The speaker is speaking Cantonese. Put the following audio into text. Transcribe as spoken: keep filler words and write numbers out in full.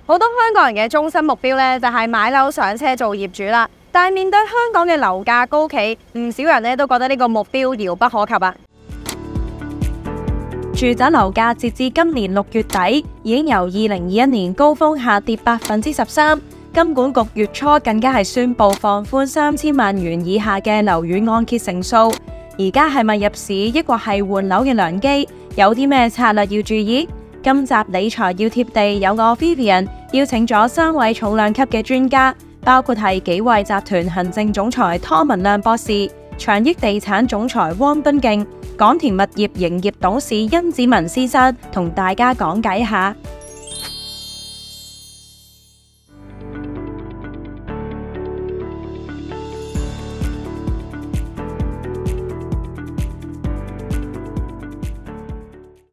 好多香港人嘅終身目標咧，就係買樓上車做業主啦。但係面對香港嘅樓價高企，唔少人咧都覺得呢個目標遙不可及啊。 住宅樓價截至今年六月底，已經由二零二一年高峰下跌百分之十三。金管局月初更加係宣布放寬三千萬元以下嘅樓宇按揭成數。而家係咪入市，抑或係換樓嘅良機？有啲咩策略要注意？今集理財要貼地，有我 Vivian 邀請咗三位重量級嘅專家，包括係紀惠集團行政總裁湯文亮博士、長益地產總裁汪敦敬、港田物業營業董事甄梓文先生，同大家講解下。